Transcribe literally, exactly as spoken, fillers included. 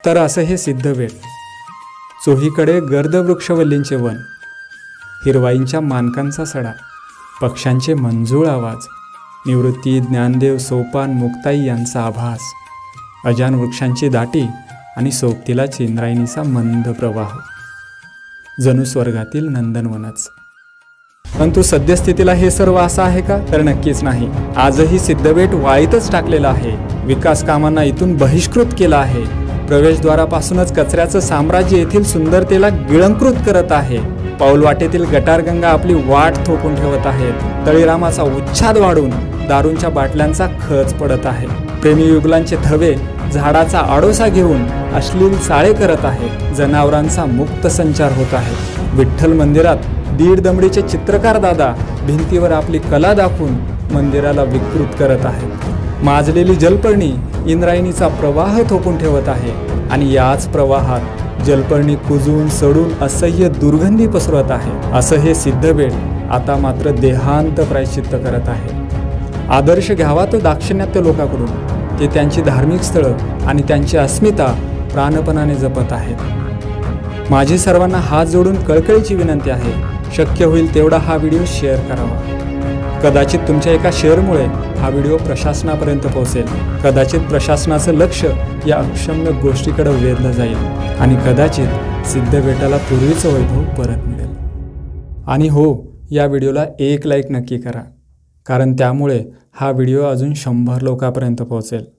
तर असं हे सिद्धबेट. चोहीकडे गर्द वृक्षवल्लींचे वन, हिरवाईंच्या मानकांचा सडा, पक्ष्यांचे मंजूळ आवाज, निवृत्ती, ज्ञानदेव, सोपान, मुक्ताई यांचा आभास, अजान वृक्षांची दाटी आणि सोबतीला इंद्रायणीचा मंद प्रवाह. जणू स्वर्गातील नंदनवनच. परंतु सद्यस्थितीला हे सर्व असं आहे का? तर नक्कीच नाही. आजही सिद्धबेट वाळीतच टाकलेलं आहे. विकास कामांना इथून बहिष्कृत केलं आहे. प्रवेशद्वारापासूनच कचऱ्याचं साम्राज्य येथील सुंदरतेला गिळंकृत करत आहे. पाऊलवाटेतील गटारगंगा आपली वाट थोपून ठेवत आहेत. तळीरामाचा उच्छाद वाढून दारूंच्या बाटल्यांचा खच पडत आहे. प्रेमीयुगलांचे थवे झाडाचा आडोसा घेऊन अश्लील चाळे करत आहेत. जनावरांचा मुक्त संचार होत आहे. विठ्ठल मंदिरात दीड दमडीचे चित्रकार दादा भिंतीवर आपली कला दाखवून मंदिराला विकृत करत आहेत. माजलेली जलपर्णी इंद्रायणीचा प्रवाह थोपून ठेवत आहे आणि याच प्रवाहात जलपर्णी कुजून सडून असह्य दुर्गंधी पसरवत आहे. असं हे सिद्धबेट आता मात्र देहांत प्रायश्चित्त करत आहे. आदर्श घ्यावा तो दाक्षिणात्य लोकांकडून. ते त्यांची धार्मिक स्थळं आणि त्यांची अस्मिता प्राणपणाने जपत आहेत. माझी सर्वांना हात जोडून कळकळीची विनंती आहे, शक्य होईल तेवढा हा व्हिडिओ शेअर करावा. कदाचित तुमच्या एका शेअरमुळे हा व्हिडिओ प्रशासनापर्यंत पोहोचेल. कदाचित प्रशासनाचं लक्ष या अक्षम्य गोष्टीकडे वेधलं जाईल आणि कदाचित सिद्धबेटाला पूर्वीचं वैभव परत मिळेल. आणि हो, या व्हिडिओला एक लाईक नक्की करा, कारण त्यामुळे हा व्हिडिओ अजून शंभर लोकांपर्यंत पोहोचेल.